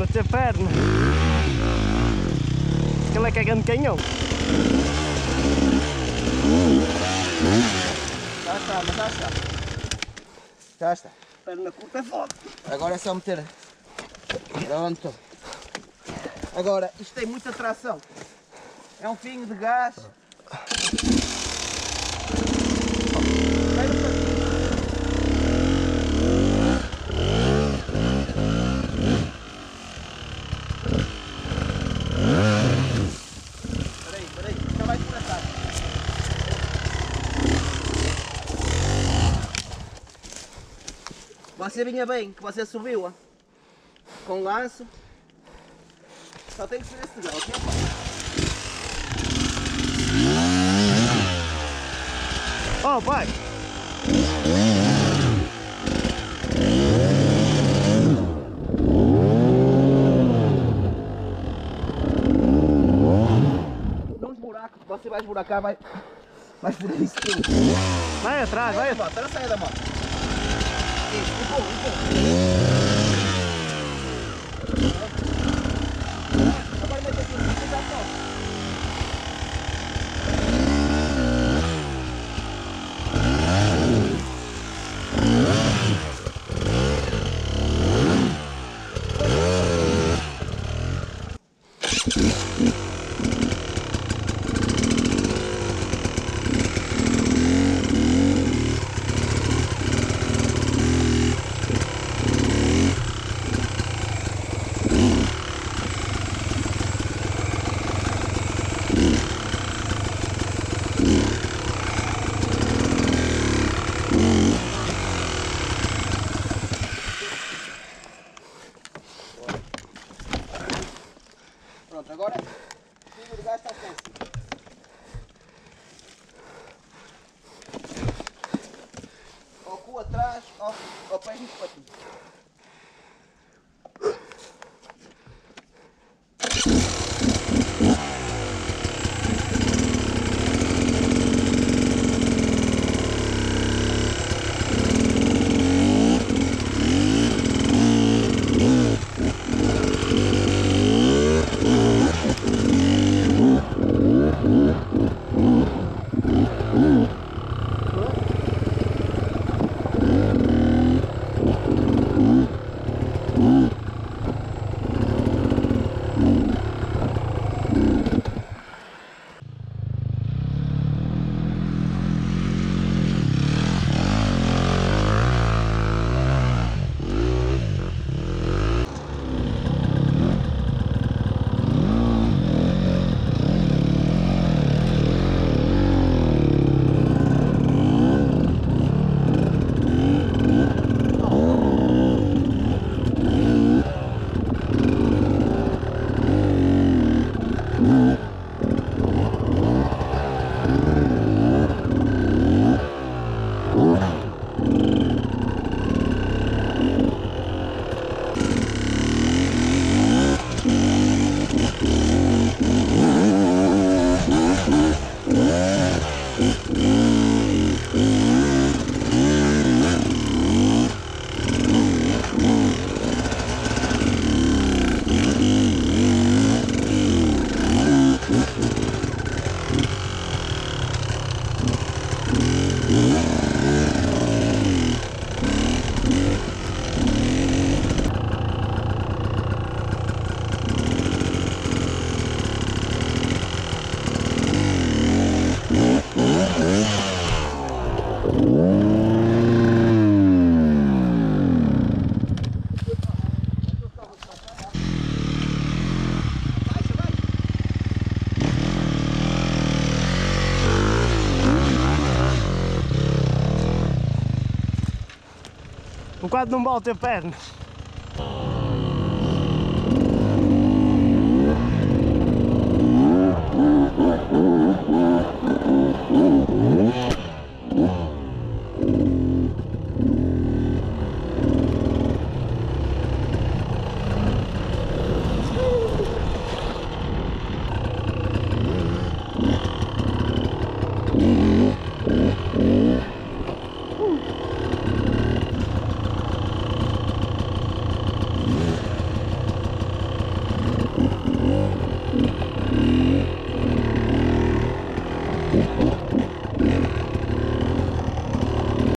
não ter perna. Aquele é que é grande canhão. Já está, mas já está. Já está. Perna curta é foda. Agora é só meter. Pronto. Agora, isto tem muita tração. É um fio de gás. Vai no patinho. Espera aí, já vai começar. Você vinha bem, que você subiu, ó. Com lanço. Só tem que ser esse dela, ok? Oh, pai! Não esburaca, você vai esburacar, vai fuder isso tudo. Vai atrás, vai atrás. Não saia da moto. Isso, empurra. Agora mete aqui, já está. Pronto, agora o fio de gás está sensível. Ao cu atrás, ao pé nos patinhos. Um quadro não volta a pernas.